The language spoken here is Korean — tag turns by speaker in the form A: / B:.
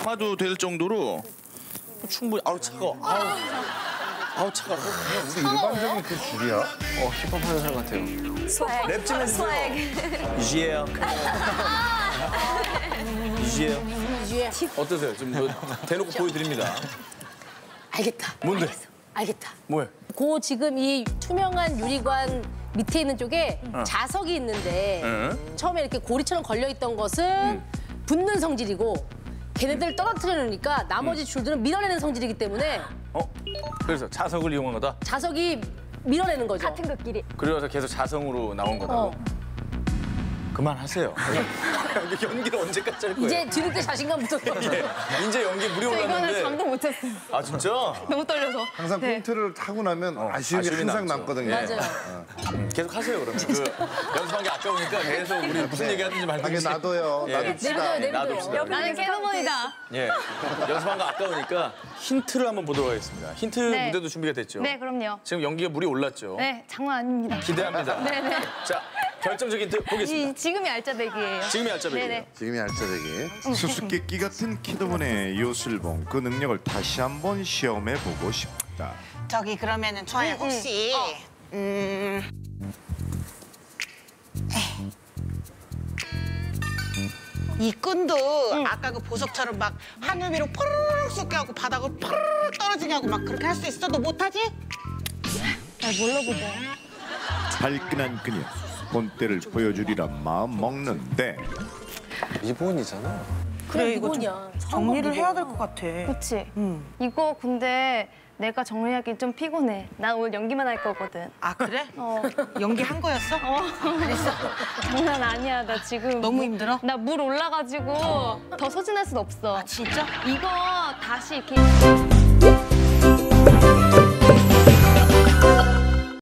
A: 담아도 될 정도로 충분히. 아우 차가워. 아우 차가워.
B: 우리 일반적인 그 줄이야.
A: 힙합하는 사람 같아요. 랩 좀 해주세요. 유지예요. 유지예요. 어떠세요? 좀 대놓고 보여드립니다.
C: 알겠다.
A: 뭔데?
C: 알겠다.
A: 뭐해?
C: 그 지금 이 투명한 유리관 밑에 있는 쪽에 자석이 있는데 처음에 이렇게 고리처럼 걸려있던 것은 붙는 성질이고 걔네들을 떨어뜨려 놓으니까 나머지 줄들은 밀어내는 성질이기 때문에
A: 그래서 자석을 이용한 거다?
C: 자석이 밀어내는 거죠.
D: 같은 것끼리.
A: 그래서 계속 자성으로 나온 거다고? 그만하세요. 연기를 언제까지 할 거예요?
C: 이제 뒤늦게 자신감 붙었어.
A: 이제 연기 물이
D: 이거는
A: 올랐는데.
D: 잠도 못 잤어요.
A: 아 진짜?
D: 너무 떨려서.
B: 항상 콘트를 타고 나면 아쉬움이 항상
A: 남죠.
B: 남거든요.
C: 맞아요.
A: 계속 하세요 그러면. 연습한 게 아까우니까 계속 우리 무슨 얘기 하든지
B: 하긴
A: 말든지.
B: 놔둬요.
A: 예.
B: 놔둡시다.
C: 내려둬요.
D: 나는 깨너머니다.
A: 예. 연습한 거 아까우니까 힌트를 한번 보도록 하겠습니다. 힌트
D: 네.
A: 무대도 준비가 됐죠?
D: 네, 그럼요.
A: 지금 연기가 물이 올랐죠?
D: 네, 장난 아닙니다.
A: 기대합니다.
D: 네네.
A: 자, 결정적인 힌트 보겠습니다.
D: 지금이 알짜배기예요.
A: 지금이 알짜배기예요.
D: 네네.
B: 지금이 알짜배기.
E: 수수께끼 같은 키드분의 요술봉 그 능력을 다시 한번 시험해 보고 싶다.
F: 저기 그러면은 저야 혹시 이 끈도 아까 그 보석처럼 막 하늘 위로 포르륵 쏟게 하고 바닥으로 포르륵 떨어지게 하고 막 그렇게 할 수 있어? 너 못하지?
D: 날 몰라보고.
E: 발끈한 그녀 본때를 보여주리라 마음 먹는데
A: 리본이잖아.
C: 그래 이거냐.
F: 정리를 해야 될 것 같아.
D: 그치? 이거 근데 내가 정리하기 좀 피곤해. 난 오늘 연기만 할 거거든.
F: 아 그래? 연기한 거였어?
D: 그랬어. 장난 아니야. 나 지금
F: 너무 힘들어?
D: 나 물 올라가지고 더 소진할 순 없어.
F: 진짜?
D: 이거 다시 이렇게